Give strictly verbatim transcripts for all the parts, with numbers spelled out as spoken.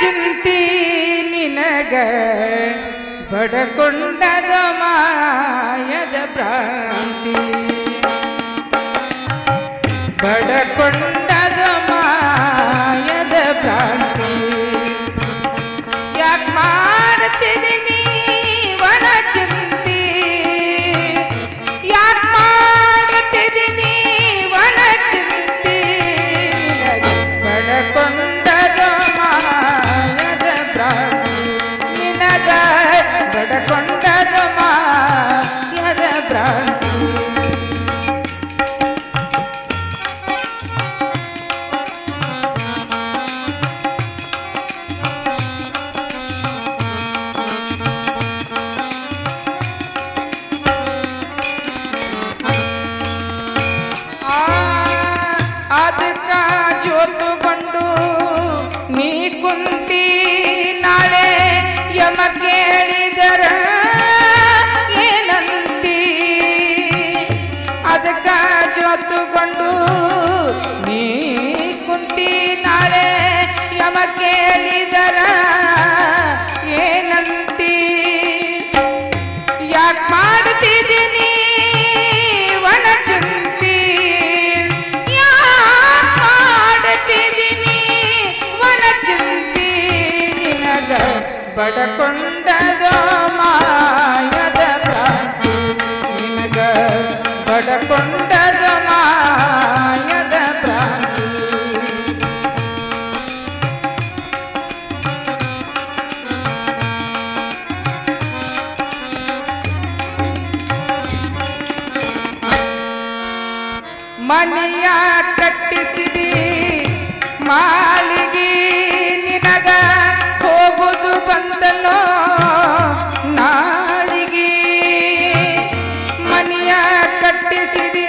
ಚಿಂತಿ ನಿನಗ ಬಡಕೊಂಡದ ಮಾಯದ ಭ್ರಾಂತಿ ಬಡಕೊಂಡದ ಮಾಯದ ಭ್ರಾಂತಿ ಯಾಕೆ ಮಾಡ್ತಿದ್ದೀನಿ ವನ ಚಿಂತಿ ಯಾಕೆ ಮಾಡ್ತಿದ್ದೀನಿ ವನ ಚಿಂತಿ ಬಡಕೊಂಡದ ಮಾಯದ ಭ್ರಾಂತಿ ನಿನಗ ಬಡಕೊಂಡದ ಮಾಯದ ಭ್ರಾಂತಿ ಅದಕ್ಕ ಜೋತುಕೊಂಡು ನೀ ಕುಂತಿ ನಾಳೆ ಯಮ ಕೇಳಿದರ ಏನಂತಿ ಅದಕ್ಕ ಜೋತುಕೊಂಡು ನೀ ಕುಂತಿ ನಾಳೆ ಯಮ ಕೇಳಿದರ ಏನಂತಿ ಯಾಕೆ ಮಾಡ್ತಿದ್ದೀನಿ ವನ ಚಿಂತಿ ವನ ಚಿಂತಿ ನಿನಗ ಬಡಕೊಂಡದ ಮಾಯದ ಭ್ರಾಂತಿ ನಿನಗ ಬಡಕೊಂಡದ ಮಾಯದ ಭ್ರಾಂತಿ ಮನೆಯ ಕಟ್ಟಿಸಿದಿ ಮಾಲಿಗೆ ನಿನಗ ಹೋಗುದು ಬಂದಲೋ ನಾಳಿಗೆ ಮನೆಯ ಕಟ್ಟಿಸಿದಿ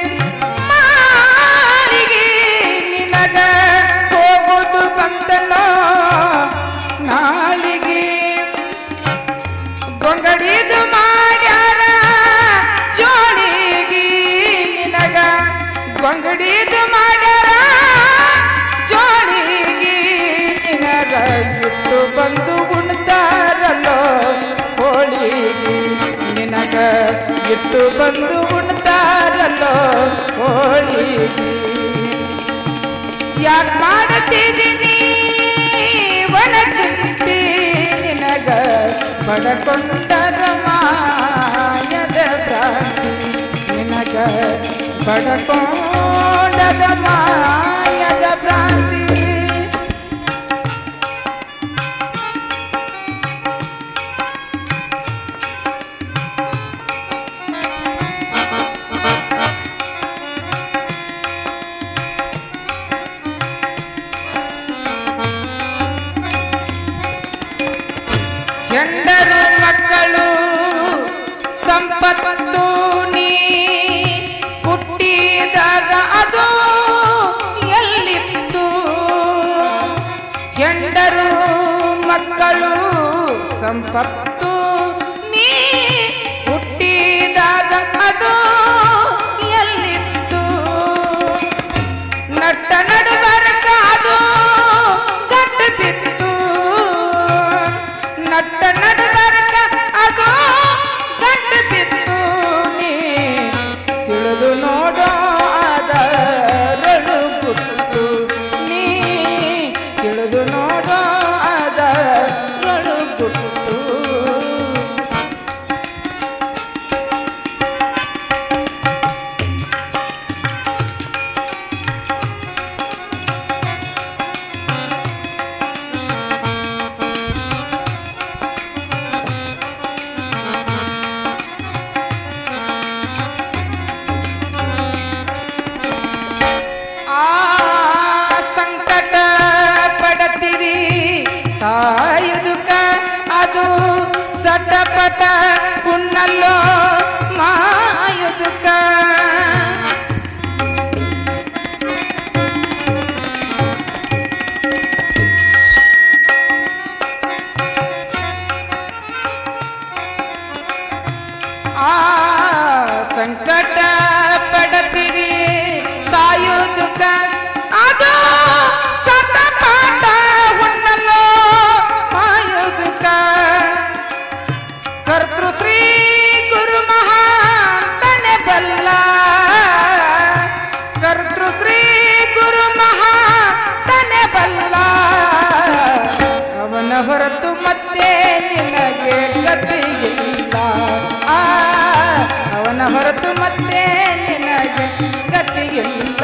ಮಾಲಿಗೆ ನಿನಗ ಹೋಗುದು ಬಂದಲೋ ನಾಳಿಗೆ ಗೊಂಗಡಿದು ಮಾಡ್ಯಾರ ಜೋಳಿಗೆ ನಿನಗ ಗೊಂಗಡಿದು ಮಾಡ್ಯಾರ ಜೋಳಿಗೆ ನಿನಗ ಇಟ್ಟು ಬಂದು ಉಣ್ತಾರಲ್ಲೋ ಹೋಳಿಗೆ ನಿನಗ ಇಟ್ಟು ಬಂದು ಉಣ್ತಾರಲ್ಲೋ ಹೋಳಿಗೆ ಯಾಕೆ ಮಾಡ್ತಿದ್ದೀನಿ ವನ ಚಿಂತಿ ನಿನಗ ಬಡಕೊಂಡದ ಮಾಯದ ಭ್ರಾಂತಿ ನಿನಗ ಬಡಕೊಂಡದ ಮಾಯದ ಭ್ರಾಂತಿ ಹೆಂಡರು ಮಕ್ಕಳು ಸಂಪತ್ತು ನೀ ಹುಟ್ಟಿದಾಗ ಅದು ಎಲ್ಲಿತ್ತು ಹೆಂಡರು ಮಕ್ಕಳು ಸಂಪತ್ತು ನೀ ಹುಟ್ಟಿದಾಗ ಅದು ಎಲ್ಲಿತ್ತು ನಟ್ಟ ನಡುಬರಕ ಅದು ಗಟ್ಟು ಬಿತ್ತು ನಟ್ಟ ನಡುಬರಕ ಅದು ಗಟ್ಟು ಬಿತ್ತು ನೀ ತಿಳಿದು ನೋಡೋ ಅದರಳು ಗುಟ್ಟು ನೀ ತಿಳಿದು ನೋಡೋ ಅದರಳು ಗುಟ್ಟು ಹೊರತು ಮತ್ತೆ ನಿನಗೆ ಗತಿಯಿಲ್ಲ ಆ ಅವನ ಹೊರತು ಮತ್ತೆ ನಿನಗೆ ಗತಿಯಿಲ್ಲ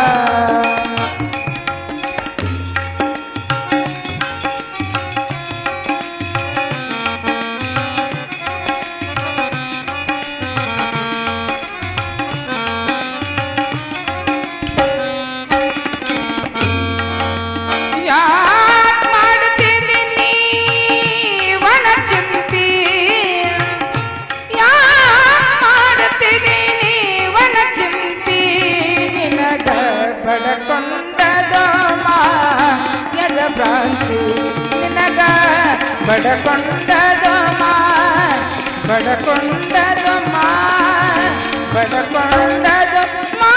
ಬಡಕೊಂಡದು ಮಾ ಬಡಕೊಂಡದು ಮಾ ಬಡಕೊಂಡದು ಮಾ